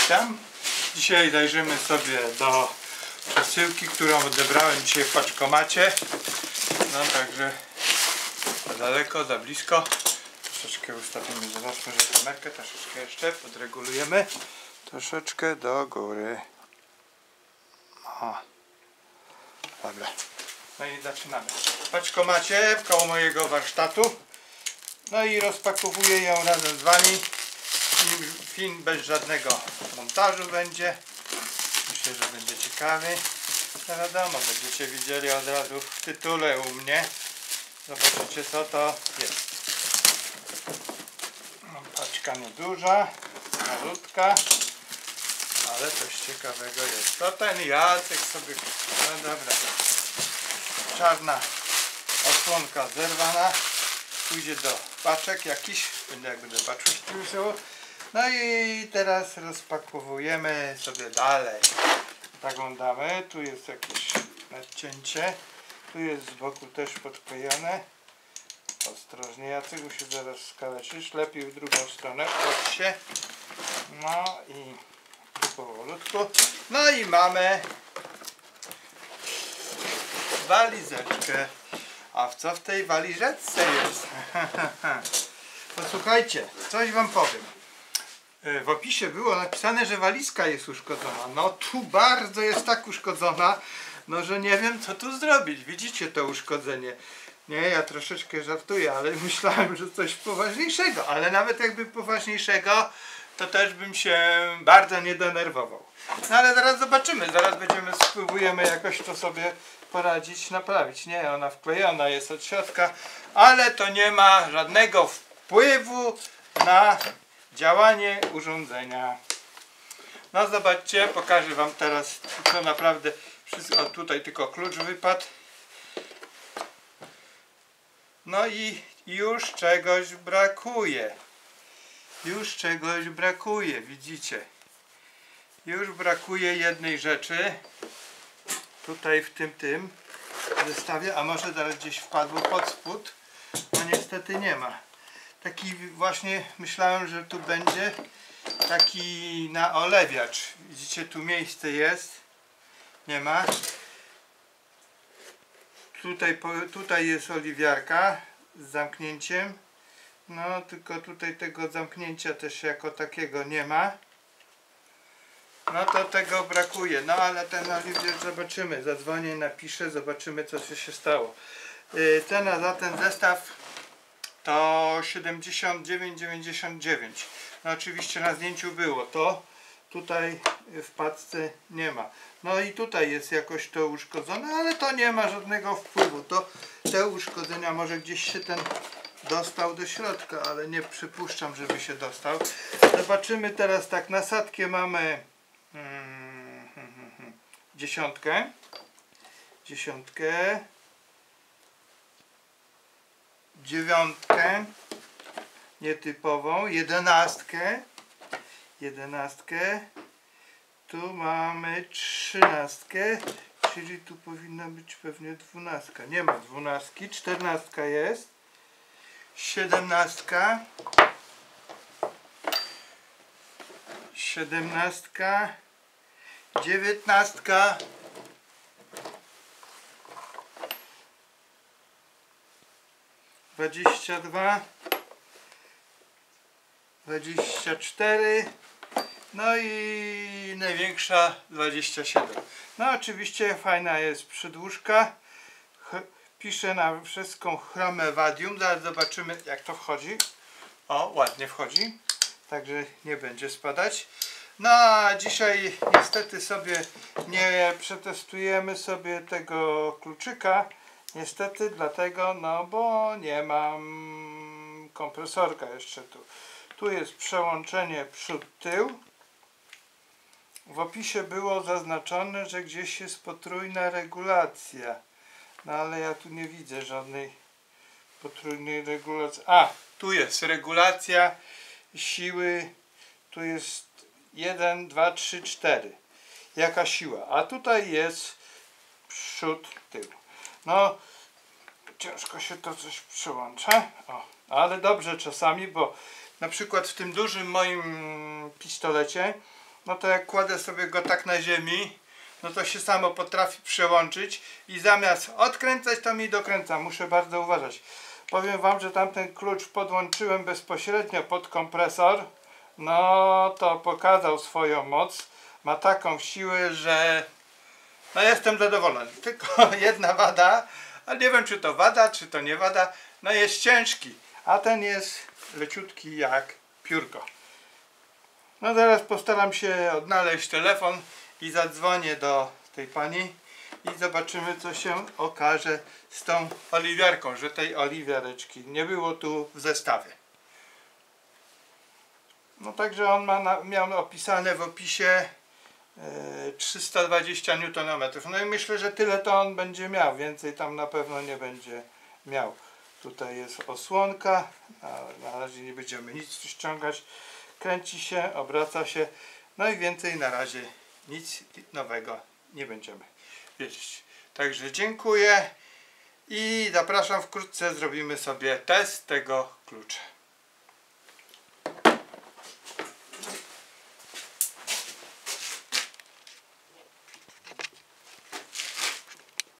witam. Dzisiaj zajrzymy sobie do przesyłki, którą odebrałem dzisiaj w paczkomacie. No także za daleko, za blisko. Troszeczkę ustawimy, zobaczmy, że kamerkę troszeczkę jeszcze podregulujemy. Troszeczkę do góry. O. Dobra. No i zaczynamy. W paczkomacie koło mojego warsztatu. No i rozpakowuję ją razem z wami. Film bez żadnego montażu będzie. Myślę, że będzie ciekawy. No wiadomo, będziecie widzieli od razu w tytule u mnie. Zobaczycie, co to jest. Paczka nieduża, malutka, ale coś ciekawego jest. To ten Jacek sobie kupił. No dobra. Czarna osłonka zerwana. Pójdzie do paczek jakiś. Jak będę paczki wziął. No i teraz rozpakowujemy sobie dalej. Zaglądamy. Tu jest jakieś nadcięcie. Tu jest z boku też podklejone. Ostrożnie, Jacek, się zaraz skaleczysz. Lepiej w drugą stronę. Chodź się. No i tu powolutku. No i mamy walizeczkę. A w co w tej walizeczce jest? Posłuchajcie, coś wam powiem. W opisie było napisane, że walizka jest uszkodzona. No tu bardzo jest tak uszkodzona, no że nie wiem, co tu zrobić. Widzicie to uszkodzenie. Nie, ja troszeczkę żartuję, ale myślałem, że coś poważniejszego. Ale nawet jakby poważniejszego, to też bym się bardzo nie denerwował. No ale zaraz zobaczymy. Zaraz spróbujemy jakoś to sobie poradzić, naprawić. Nie, ona wklejona jest od środka, ale to nie ma żadnego wpływu na działanie urządzenia. No zobaczcie, pokażę wam teraz, to naprawdę wszystko. O, tutaj tylko klucz wypadł. No i już czegoś brakuje. Już czegoś brakuje, widzicie. Już brakuje jednej rzeczy. Tutaj w tym zestawie, a może zaraz gdzieś wpadło pod spód. No niestety nie ma. Taki właśnie myślałem, że tu będzie taki naolewiacz. Widzicie, tu miejsce jest. Nie ma. Tutaj jest oliwiarka z zamknięciem. No tylko tutaj tego zamknięcia też jako takiego nie ma. No to tego brakuje. No ale ten oliwier zobaczymy. Zadzwonię, napiszę, zobaczymy, co się stało. Cena za ten zestaw to 79,99. No oczywiście na zdjęciu było to. Tutaj w paczce nie ma. No i tutaj jest jakoś to uszkodzone, ale to nie ma żadnego wpływu. To te uszkodzenia może gdzieś się ten dostał do środka, ale nie przypuszczam, żeby się dostał. Zobaczymy teraz tak. Nasadkę mamy dziesiątkę, dziewiątkę nietypową, jedenastkę, tu mamy 13, czyli tu powinna być pewnie 12. Nie ma 12, 14 jest, 17, 19, 22, 24, no i największa 27. No oczywiście fajna jest przydłużka. Piszę na wszystką chromę Vadium. Zaraz zobaczymy, jak to wchodzi. O, ładnie wchodzi. Także nie będzie spadać. No a dzisiaj niestety sobie nie przetestujemy sobie tego kluczyka. Niestety dlatego, no bo nie mam kompresorka jeszcze tu. Tu jest przełączenie przód-tył. W opisie było zaznaczone, że gdzieś jest potrójna regulacja. No ale ja tu nie widzę żadnej potrójnej regulacji. A, tu jest regulacja siły. Tu jest 1, 2, 3, 4. Jaka siła? A tutaj jest przód, tył. No, ciężko się to coś przyłącza. O, ale dobrze czasami, bo na przykład w tym dużym moim pistolecie no to jak kładę sobie go tak na ziemi, no to się samo potrafi przełączyć i zamiast odkręcać, to mi dokręca. Muszę bardzo uważać. Powiem wam, że tamten klucz podłączyłem bezpośrednio pod kompresor. No to pokazał swoją moc. Ma taką siłę, że no jestem zadowolony. Tylko jedna wada, ale nie wiem, czy to wada, czy to nie wada. No jest ciężki, a ten jest leciutki jak piórko. No zaraz postaram się odnaleźć telefon i zadzwonię do tej pani i zobaczymy, co się okaże z tą oliwiarką, że tej oliwiareczki nie było tu w zestawie. No także on miał opisane w opisie 320 Nm. No i myślę, że tyle to on będzie miał, więcej tam na pewno nie będzie miał. Tutaj jest osłonka, ale na razie nie będziemy nic ściągać. Kręci się, obraca się, no i więcej na razie nic nowego nie będziemy wiedzieć. Także dziękuję i zapraszam, wkrótce zrobimy sobie test tego klucza.